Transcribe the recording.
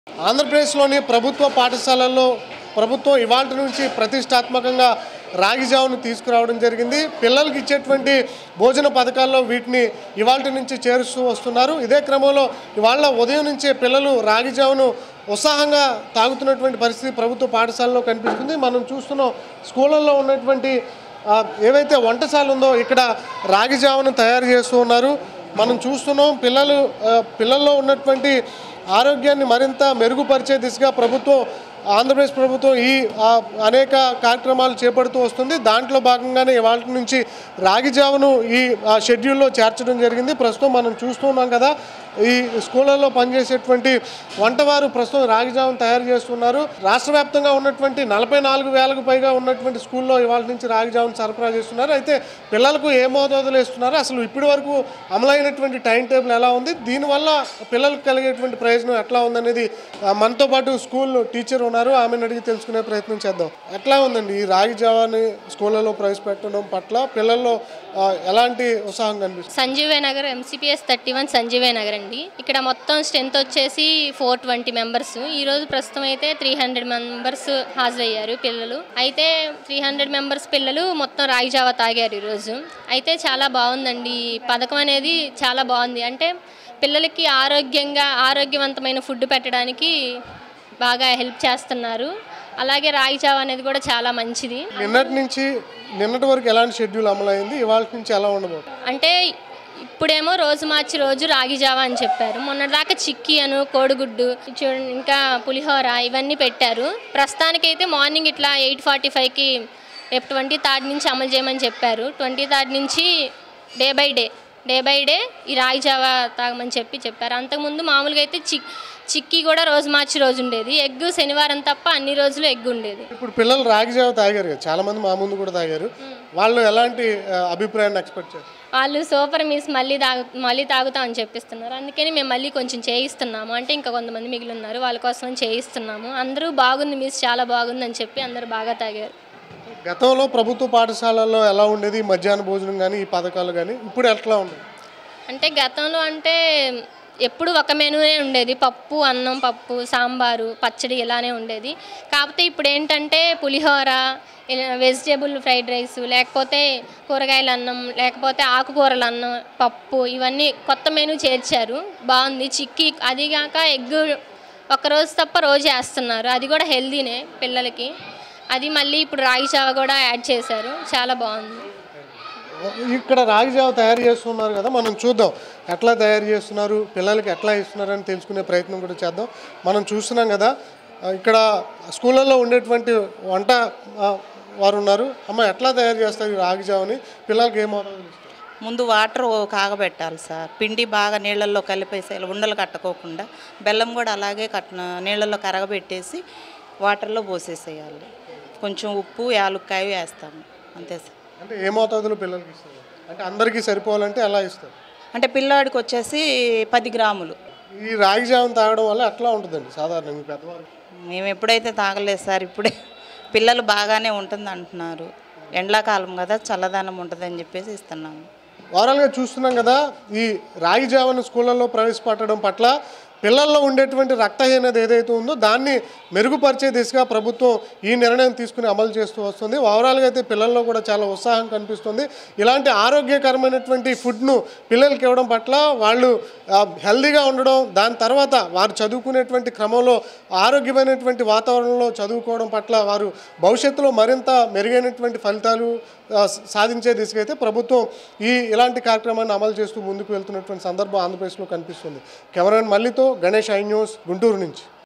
ఆంధ్రప్రదేశ్లోని ప్రభుత్వ పాఠశాలల్లో ప్రభుత్వం ఇవాల్టి నుంచి ప్రతిష్టాత్మకంగా రాగి జావను తీసుకురావడం జరిగింది. పిల్లలకి ఇచ్చేటువంటి భోజన పథకాల్లో వీటిని ఇవాల్టి నుంచి చేరుస్తూ వస్తున్నారు. ఇదే క్రమంలో ఇవాళ ఉదయం నుంచే పిల్లలు రాగి జావను ఉత్సాహంగా తాగుతున్నటువంటి పరిస్థితి ప్రభుత్వ పాఠశాలలో కనిపిస్తుంది. మనం చూస్తున్నాం స్కూళ్ళల్లో ఉన్నటువంటి ఏవైతే వంటశాల ఉందో ఇక్కడ రాగి జావను తయారు చేస్తూ ఉన్నారు. మనం చూస్తున్నాం పిల్లల్లో ఉన్నటువంటి ఆరోగ్యాన్ని మరింత మెరుగుపరిచే దిశగా ఆంధ్రప్రదేశ్ ప్రభుత్వం ఈ అనేక కార్యక్రమాలు చేపడుతూ వస్తుంది. దాంట్లో భాగంగానే ఇవాళ నుంచి రాగి జావను ఈ షెడ్యూల్లో చేర్చడం జరిగింది. ప్రస్తుతం మనం చూస్తున్నాం కదా, ఈ స్కూళ్ళల్లో పనిచేసేటువంటి వంటవారు ప్రస్తుతం రాగి జావను తయారు చేస్తున్నారు. రాష్ట్ర వ్యాప్తంగా ఉన్నటువంటి 44,000కు పైగా ఉన్నటువంటి స్కూల్లో ఇవాళ నుంచి రాగి జావను సరఫరా చేస్తున్నారు. అయితే పిల్లలకు ఏ మోతాదులు ఇస్తున్నారు, అసలు ఇప్పటి వరకు అమలైనటువంటి టైం టేబుల్ ఎలా ఉంది, దీనివల్ల పిల్లలకు కలిగేటువంటి ప్రయోజనం ఎట్లా ఉందనేది మనతో పాటు స్కూల్ టీచర్ ఉన్నారు, ఆమెను అడిగి తెలుసుకునే ప్రయత్నం చేద్దాం. ఎట్లా ఉందండి ఈ రాగి జావాని స్కూళ్ళలో ప్రవేశపెట్టడం పట్ల పిల్లల్లో ఎలాంటి ఉత్సాహం కనిపిస్తుంది? సంజీవే నగర్ MCPS 31 సంజీవే నగర్ అండి. ఇక్కడ మొత్తం స్ట్రెంత్ వచ్చేసి 420 మెంబర్స్. ఈరోజు ప్రస్తుతం అయితే 300 మెంబర్స్ హాజరయ్యారు పిల్లలు. అయితే 300 మెంబర్స్ పిల్లలు మొత్తం రాగి జావా తాగారు ఈరోజు. అయితే చాలా బాగుందండి ఈ పథకం అనేది, చాలా బాగుంది. అంటే పిల్లలకి ఆరోగ్యవంతమైన ఫుడ్ పెట్టడానికి బాగా హెల్ప్ చేస్తున్నారు. అలాగే రాగి జావ అనేది కూడా చాలా మంచిది. నిన్నటి వరకు ఎలాంటి షెడ్యూల్ అమలైంది, ఇవాళ నుంచి ఎలా ఉండబోతుంది? అంటే ఇప్పుడేమో రోజు మార్చి రోజు రాగి జావ అని చెప్పారు. మొన్నటిదాకా చిక్కీ అను కోడిగుడ్డు చూడండి, ఇంకా పులిహోర ఇవన్నీ పెట్టారు. ప్రస్తుతానికైతే మార్నింగ్ ఇట్లా 8:45కి రేపు 23rd నుంచి అమలు చేయమని చెప్పారు. 23rd నుంచి డే బై డే ఈ రాగి జావ తాగమని చెప్పారు. అంతకుముందు మామూలుగా అయితే చిక్కీ కూడా రోజు మార్చి రోజు ఉండేది. ఎగ్ శనివారం తప్ప అన్ని రోజులు ఎగ్ ఉండేది. ఇప్పుడు పిల్లలు రాగి జావ తాగారు కదా, చాలా మంది మా ముందు కూడా తాగారు. వాళ్ళు ఎలాంటి అభిప్రాయాన్ని ఎక్స్పెక్ట్ చేస్తారు? వాళ్ళు సూపర్ మిస్ మళ్ళీ తాగుతామని చెప్పిస్తున్నారు. అందుకని మేము మళ్ళీ కొంచెం చేయిస్తున్నాము. అంటే ఇంకా కొంతమంది మిగిలి ఉన్నారు, వాళ్ళ కోసం చేయిస్తున్నాము. అందరూ బాగుంది మిస్, చాలా బాగుంది అని చెప్పి అందరూ బాగా తాగారు. గతంలో ప్రభుత్వ పాఠశాలల్లో ఎలా ఉండేది మధ్యాహ్న భోజనం కానీ ఈ పథకాలు కానీ, ఇప్పుడు ఎట్లా ఉంది? అంటే గతంలో అంటే ఎప్పుడు ఒక మెనూనే ఉండేది, పప్పు అన్నం, పప్పు సాంబారు పచ్చడి ఇలానే ఉండేది. కాకపోతే ఇప్పుడు ఏంటంటే పులిహోర, వెజిటేబుల్ ఫ్రైడ్ రైస్, లేకపోతే కూరగాయల అన్నం, లేకపోతే ఆకుకూరల అన్నం, పప్పు ఇవన్నీ కొత్త మెనూ చేర్చారు. బాగుంది. చిక్కీ అదిగాక ఎగ్ ఒక్కరోజు తప్ప రోజు వేస్తున్నారు, అది కూడా హెల్దీనే పిల్లలకి. అది మళ్ళీ ఇప్పుడు రాగి జావ కూడా యాడ్ చేశారు, చాలా బాగుంది. ఇక్కడ రాగి జావ తయారు చేస్తున్నారు కదా, మనం చూద్దాం ఎట్లా తయారు చేస్తున్నారు, పిల్లలకి ఎట్లా ఇస్తున్నారు అని తెలుసుకునే ప్రయత్నం కూడా చేద్దాం. మనం చూస్తున్నాం కదా, ఇక్కడ స్కూళ్ళల్లో ఉండేటువంటి వంట వారు ఉన్నారు. అమ్మ, ఎట్లా తయారు చేస్తారు ఈ రాగి జావని, పిల్లలకి ఏమవుతుంది? ముందు వాటర్ కాగబెట్టాలి సార్. పిండి బాగా నీళ్ళల్లో కలిపేసేయాలి, ఉండలు కట్టుకోకుండా. బెల్లం కూడా అలాగే నీళ్ళల్లో కరగబెట్టేసి వాటర్లో పోసేసేయాలి. కొంచెం ఉప్పు, యాలుక్కాయ వేస్తాము, అంతే సార్. అంటే ఏ మోతాదులో పిల్లలకి ఇస్తారు? అంటే అందరికీ సరిపోవాలంటే ఎలా ఇస్తారు? అంటే పిల్లాడికి వచ్చేసి 10 గ్రాములు. ఈ రాగి జావను తాగడం వల్ల ఎట్లా ఉంటుందండి సాధారణంగా పెద్దవాళ్ళు? మేము ఎప్పుడైతే తాగలేదు సార్, ఇప్పుడే పిల్లలు బాగానే ఉంటుంది అంటున్నారు. ఎండాకాలం కదా, చల్లదనం ఉంటుందని చెప్పేసి ఇస్తున్నాము. ఓవరాల్గా చూస్తున్నాం కదా, ఈ రాగి జావను స్కూళ్ళల్లో ప్రవేశపెట్టడం పట్ల పిల్లల్లో ఉండేటువంటి రక్తహీనత ఏదైతే ఉందో దాన్ని మెరుగుపరిచే దిశగా ప్రభుత్వం ఈ నిర్ణయం తీసుకుని అమలు చేస్తూ వస్తుంది. ఓవరాల్గా అయితే పిల్లల్లో కూడా చాలా ఉత్సాహం కనిపిస్తుంది. ఇలాంటి ఆరోగ్యకరమైనటువంటి ఫుడ్ను పిల్లలకి ఇవ్వడం పట్ల వాళ్ళు హెల్దీగా ఉండడం, దాని తర్వాత వారు చదువుకునేటువంటి క్రమంలో ఆరోగ్యమైనటువంటి వాతావరణంలో చదువుకోవడం పట్ల వారు భవిష్యత్తులో మరింత మెరుగైనటువంటి ఫలితాలు సాధించే దిశగా అయితే ప్రభుత్వం ఇలాంటి కార్యక్రమాన్ని అమలు చేస్తూ ముందుకు వెళ్తున్నటువంటి సందర్భం ఆంధ్రప్రదేశ్లో కనిపిస్తుంది. కెమెరామెన్ మల్లితో గణేష్, ఐ న్యూస్, గుంటూరు నుంచి.